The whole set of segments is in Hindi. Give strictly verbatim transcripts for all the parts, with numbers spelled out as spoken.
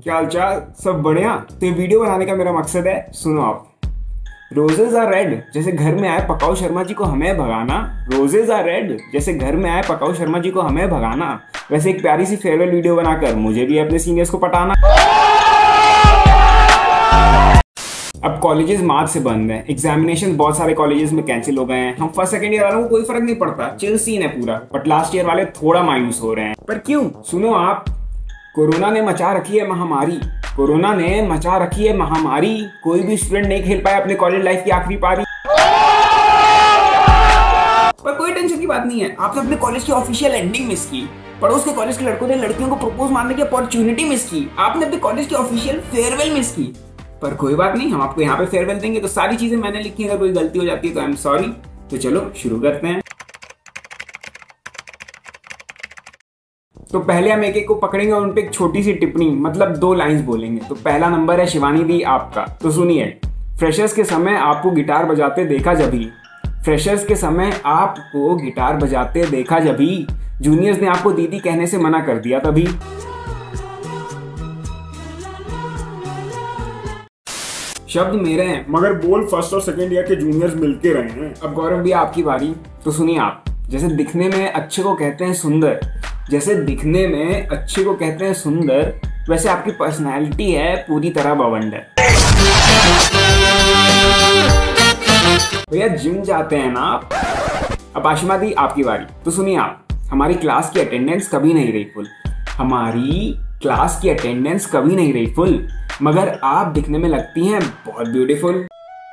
क्या हालचाल, सब बढ़िया। तो ये वीडियो बनाने का मेरा मकसद है, सुनो आप। रोजेज आर रेड जैसे घर में आए पकाओ शर्मा जी को हमें भगाना। रोजेज आर रेड जैसे घर में आए पकाओ शर्मा जी को हमें भगाना। वैसे एक प्यारी सी फेयरवेल वीडियो बनाकर मुझे भी अपने सीनियर्स को पटाना। अब कॉलेजेस मार्च से बंद हैं, एग्जामिनेशन बहुत सारे कॉलेजेस में कैंसिल हो गए हैं। हम फर्स्ट सेकंड ईयर वालों को कोई फर्क नहीं पड़ता, चिल सीन है पूरा। बट लास्ट ईयर वाले थोड़ा मायूस हो रहे हैं। पर क्यों? सुनो आप। कोरोना ने मचा रखी है महामारी। कोरोना ने मचा रखी है महामारी। कोई भी स्टूडेंट नहीं खेल पाया अपने कॉलेज लाइफ की आखिरी पारी। पर कोई टेंशन की बात नहीं है, आपने अपने कॉलेज की ऑफिशियल एंडिंग मिस की। पड़ोस के कॉलेज के लड़कों ने लड़कियों को प्रपोज मारने की अपॉर्चुनिटी मिस की। आपने अपने कॉलेज की ऑफिशियल फेयरवेल मिस की। पर कोई बात नहीं, हम आपको यहाँ पे फेयरवेल देंगे। तो सारी चीजें मैंने लिखी है, अगर कोई गलती हो जाती है तो आई एम सॉरी। तो चलो शुरू करते हैं। तो पहले हम एक एक को पकड़ेंगे और उनपे एक छोटी सी टिप्पणी मतलब दो लाइंस बोलेंगे। तो पहला नंबर है शिवानी दी आपका। तो सुनिए। फ्रेशर्स के समय आपको गिटार बजाते देखा जभी। फ्रेशर्स के समय आपको गिटार बजाते देखा जभी। जूनियर्स ने आपको दीदी कहने से मना कर दिया तभी। शब्द मेरे हैं मगर बोल फर्स्ट और सेकेंड ईयर के जूनियर्स मिलके रहे हैं। अब गौरव भी आपकी बारी। तो सुनिए आप। जैसे दिखने में अच्छे को कहते हैं सुंदर, जैसे दिखने में अच्छे को कहते हैं सुंदर, वैसे आपकी पर्सनैलिटी है पूरी तरह बवंडर। भैया जिम जाते हैं ना आप। अब आशिमा दी आपकी बारी। तो सुनिए आप। हमारी क्लास की अटेंडेंस कभी नहीं रही फुल। हमारी क्लास की अटेंडेंस कभी नहीं रही फुल, मगर आप दिखने में लगती हैं बहुत ब्यूटीफुल।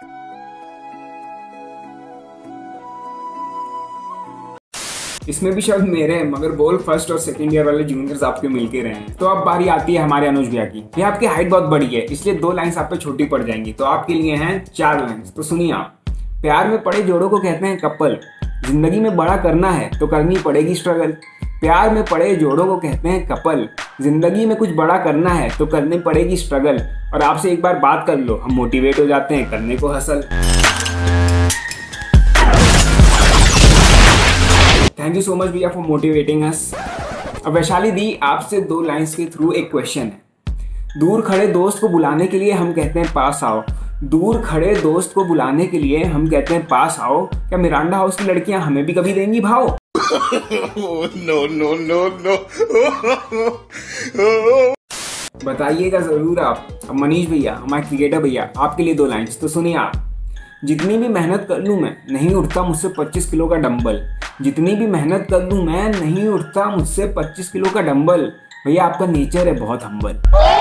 इसमें भी शब्द मेरे हैं मगर बोल फर्स्ट और सेकंड ईयर वाले जूनियर्स आपके मिलके रहे हैं। तो अब बारी आती है हमारे अनुज भैया की। ये आपकी हाइट बहुत बड़ी है, इसलिए दो लाइंस आप पे छोटी पड़ जाएंगी। तो आपके लिए हैं चार लाइंस। तो सुनिए आप। प्यार में पड़े जोड़ों को कहते हैं कपल। जिंदगी में बड़ा करना है तो करनी पड़ेगी स्ट्रगल। प्यार में पड़े जोड़ों को कहते हैं कपल। जिंदगी में कुछ बड़ा करना है तो करनी पड़ेगी स्ट्रगल। और आपसे एक बार बात कर लो, हम मोटिवेट हो जाते हैं करने को hustle. Thank you so much भैया फॉर मोटिवेटिंग अस। अब वैशाली दी आपसे दो लाइंस के थ्रू एक क्वेश्चन है। दूर खड़े दोस्त को बुलाने के लिए हम कहते हैं पास आओ। दूर खड़े दोस्त को बुलाने के लिए हम कहते हैं पास आओ। क्या मिरांडा हाउस की लड़कियां हमें भी कभी देंगी भाव? No no no no. बताइएगा जरूर आप। अब मनीष भैया हमारे क्रिकेटर भैया आपके लिए दो लाइंस। तो सुनिए आप। जितनी भी मेहनत कर लूं मैं नहीं उठता मुझसे पच्चीस किलो का डंबल। जितनी भी मेहनत कर लूं मैं नहीं उठता मुझसे पच्चीस किलो का डंबल। भैया आपका नेचर है बहुत हम्बल।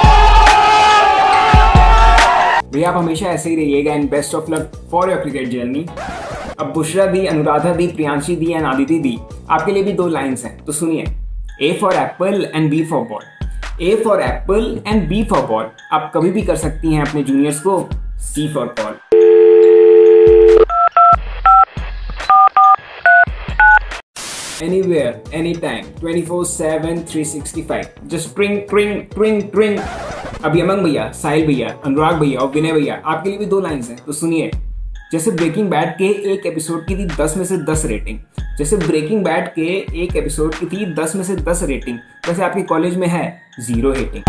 भैया आप हमेशा ऐसे ही रहिएगा and best of luck for your cricket journey. अब बुशरा दी, अनुराधा दी, प्रियांशी दी एंड आदिति दी आपके लिए भी दो लाइंस हैं। तो सुनिए। A for apple and B for ball. A for apple and B for ball. आप कभी भी कर सकती हैं अपने जूनियर्स को C for call. Anywhere, anytime, twenty-four seven, three sixty-five. Just ट्रिंग ट्रिंग ट्रिंग ट्रिंग। अब यमंग भैया, साहिल भैया, अनुराग भैया और विनय भैया आपके लिए भी दो लाइंस हैं। तो सुनिए। जैसे ब्रेकिंग बैड के एक एपिसोड की थी दस में से दस रेटिंग। जैसे ब्रेकिंग बैड के एक एपिसोड की थी दस में से दस रेटिंग, वैसे आपके कॉलेज में है जीरो रेटिंग।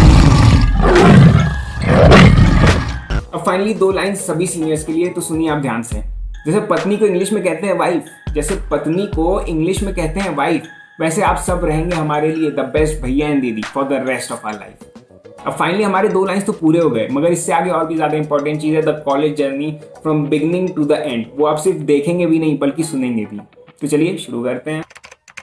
अब फाइनली दो लाइंस सभी सीनियर्स के लिए। तो सुनिए आप ध्यान से। जैसे पत्नी को इंग्लिश में कहते हैं वाइफ, जैसे पत्नी को इंग्लिश में कहते हैं वाइफ, वैसे आप सब रहेंगे हमारे लिए द बेस्ट भैया एंड दीदी for the rest of our life. अब फाइनली हमारे दो लाइंस तो पूरे हो गए, मगर इससे आगे और भी ज्यादा इंपॉर्टेंट चीज है the college journey from beginning to the end. वो आप सिर्फ देखेंगे भी नहीं बल्कि सुनेंगे भी। तो चलिए शुरू करते हैं।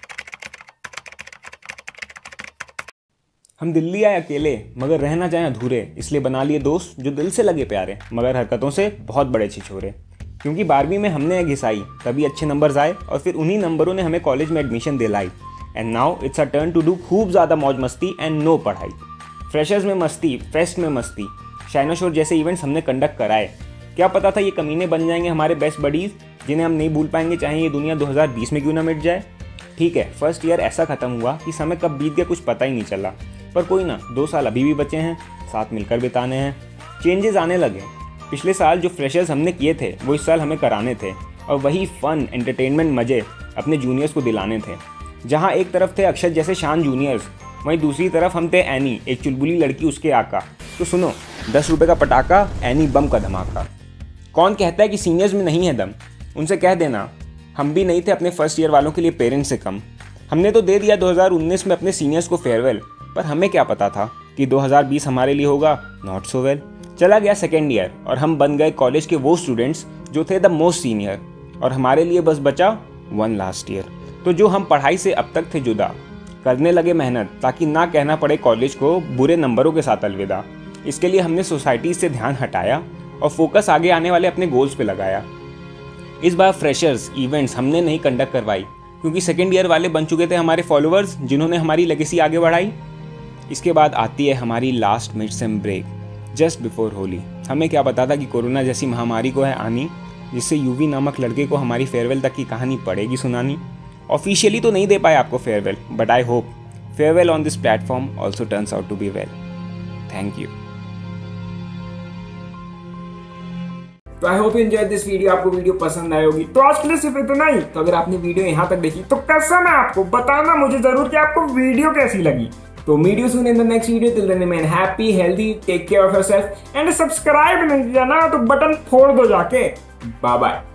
हम दिल्ली आए अकेले मगर रहना चाहें अधूरे, इसलिए बना लिए दोस्त जो दिल से लगे प्यारे मगर हरकतों से बहुत बड़े छिछोरे। क्योंकि बारहवीं में हमने घिसाई तभी अच्छे नंबर्स आए और फिर उन्हीं नंबरों ने हमें कॉलेज में एडमिशन दिलाई। And now it's a turn to do खूब ज़्यादा मौज मस्ती एंड नो पढ़ाई। फ्रेशर्स में मस्ती, फेस्ट में मस्ती, शाइनोशोर जैसे इवेंट्स हमने कंडक्ट कराए। क्या पता था ये कमीने बन जाएंगे हमारे बेस्ट बडीज जिन्हें हम नहीं भूल पाएंगे चाहे ये दुनिया दो हज़ार बीस में क्यों ना मिट जाए। ठीक है, फर्स्ट ईयर ऐसा खत्म हुआ कि समय कब बीत गया कुछ पता ही नहीं चला। पर कोई ना, दो साल अभी भी बचे हैं, साथ मिलकर बिताने हैं। चेंजेस आने लगे। पिछले साल जो फ्रेशर्स हमने किए थे वो इस साल हमें कराने थे और वही फन, एंटरटेनमेंट, मज़े अपने जूनियर्स को दिलाने थे। जहाँ एक तरफ थे अक्षत जैसे शान जूनियर्स वहीं दूसरी तरफ हम थे एनी, एक चुलबुली लड़की, उसके आका। तो सुनो, दस रुपये का पटाखा, एनी बम का धमाका। कौन कहता है कि सीनियर्स में नहीं है दम, उनसे कह देना हम भी नहीं थे अपने फर्स्ट ईयर वालों के लिए पेरेंट्स से कम। हमने तो दे दिया दो हज़ार उन्नीस में अपने सीनियर्स को फेयरवेल, पर हमें क्या पता था कि दो हज़ार बीस हमारे लिए होगा नॉट सो वेल। चला गया सेकेंड ईयर और हम बन गए कॉलेज के वो स्टूडेंट्स जो थे द मोस्ट सीनियर, और हमारे लिए बस बचा वन लास्ट ईयर। तो जो हम पढ़ाई से अब तक थे जुदा, करने लगे मेहनत ताकि ना कहना पड़े कॉलेज को बुरे नंबरों के साथ अलविदा। इसके लिए हमने सोसाइटी से ध्यान हटाया और फोकस आगे आने वाले अपने गोल्स पे लगाया। इस बार फ्रेशर्स इवेंट्स हमने नहीं कंडक्ट करवाई, क्योंकि सेकेंड ईयर वाले बन चुके थे हमारे फॉलोअर्स जिन्होंने हमारी लेगेसी आगे बढ़ाई। इसके बाद आती है हमारी last mid sem break just before Holi. हमें क्या पता था कि कोरोना जैसी महामारी को है आनी, जिससे यूवी नामक लड़के को हमारी फेयरवेल तक की कहानी पड़ेगी सुनानी। ऑफिशियली तो नहीं दे पाए आपको farewell, but I hope farewell on this platform also turns out to be well. Thank you. तो I hope you enjoyed this video. आपको वीडियो पसंद आई होगी। तो आज के लिए सिर्फ इतना ही। तो अगर आपने वीडियो यहाँ तक देखी तो कैसा मैं आपको बताना मुझे जरूर कि आपको वीडियो कैसी लगी। तो meet you soon in the next video. Till then remain happy, healthy, take care of yourself and subscribe नहीं किया ना तो बटन फोड़ दो जाके। Bye bye.